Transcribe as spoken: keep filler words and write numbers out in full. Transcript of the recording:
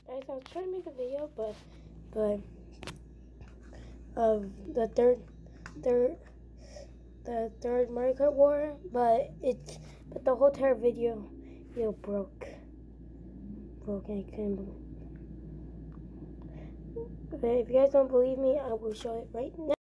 Guys, I was trying to make a video, but but of the third third the third Mario Kart War, but it's but the whole entire video video broke. Broke and I couldn't believe. Okay, if you guys don't believe me, I will show it right now.